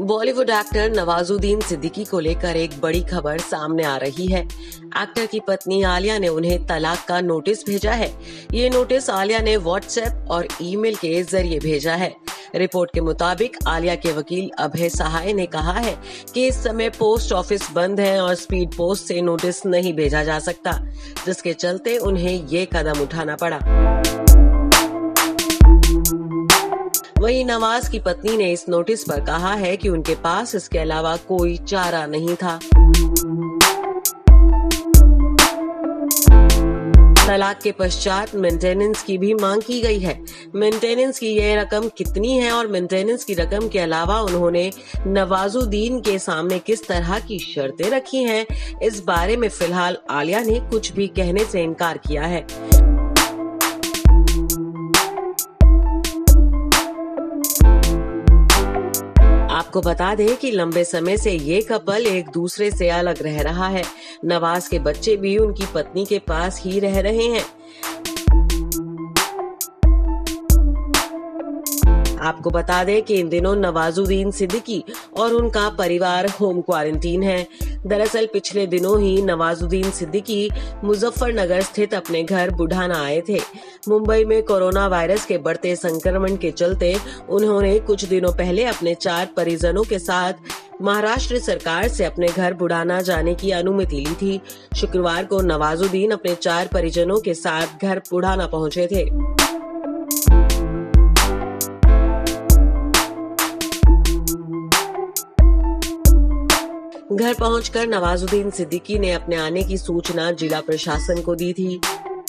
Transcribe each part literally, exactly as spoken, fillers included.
Bollywood actor Nawazuddin Siddiqui को लेकर एक बड़ी खबर सामने आ रही है। एक्टर की पत्नी आलिया ने उन्हें तलाक का नोटिस भेजा है। ये नोटिस आलिया ने व्हाट्सएप और ईमेल के जरिए भेजा है। रिपोर्ट के मुताबिक आलिया के वकील अभय सहाय ने कहा है कि इस समय पोस्ट ऑफिस बंद है और स्पीड पोस्ट से नोटिस नहीं भेजा जा सकता, जिसके चलते उन्हें ये कदम उठाना पड़ा। वहीं नवाज की पत्नी ने इस नोटिस पर कहा है कि उनके पास इसके अलावा कोई चारा नहीं था। तलाक के पश्चात मेंटेनेंस की भी मांग की गई है। मेंटेनेंस की यह रकम कितनी है और मेंटेनेंस की रकम के अलावा उन्होंने नवाजुद्दीन के सामने किस तरह की शर्तें रखी हैं, इस बारे में फिलहाल आलिया ने कुछ भी कहने से इनकार किया है। आपको बता दें कि लंबे समय से ये कपल एक दूसरे से अलग रह रहा है। नवाज के बच्चे भी उनकी पत्नी के पास ही रह रहे हैं। आपको बता दें कि इन दिनों नवाजुद्दीन सिद्दीकी और उनका परिवार होम क्वारंटीन है। दरअसल पिछले दिनों ही नवाजुद्दीन सिद्दीकी मुजफ्फरनगर स्थित अपने घर बुढ़ाना आए थे। मुंबई में कोरोना वायरस के बढ़ते संक्रमण के चलते उन्होंने कुछ दिनों पहले अपने चार परिजनों के साथ महाराष्ट्र सरकार से अपने घर बुढ़ाना जाने की अनुमति ली थी। शुक्रवार को नवाजुद्दीन अपने चार परिजनों के साथ घर बुढ़ाना पहुंचे थे। घर पहुंचकर नवाजुद्दीन सिद्दीकी ने अपने आने की सूचना जिला प्रशासन को दी थी।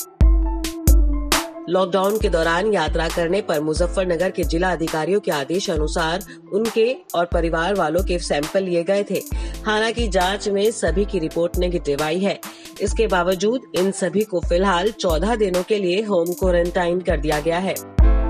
लॉकडाउन के दौरान यात्रा करने पर मुजफ्फरनगर के जिला अधिकारियों के आदेश अनुसार उनके और परिवार वालों के सैंपल लिए गए थे। हालांकि जांच में सभी की रिपोर्ट नेगेटिव आई है। इसके बावजूद इन सभी को फिलहाल चौदह दिनों के लिए होम क्वारंटाइन कर दिया गया है।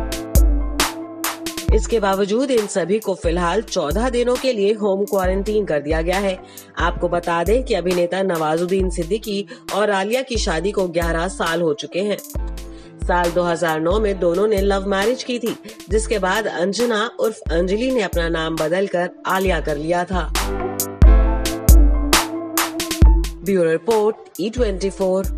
इसके बावजूद इन सभी को फिलहाल चौदह दिनों के लिए होम क्वारंटीन कर दिया गया है। आपको बता दें कि अभिनेता नवाजुद्दीन सिद्दीकी और आलिया की शादी को ग्यारह साल हो चुके हैं। साल दो हज़ार नौ में दोनों ने लव मैरिज की थी, जिसके बाद अंजना उर्फ अंजलि ने अपना नाम बदलकर आलिया कर लिया था। Bureau report E twenty four.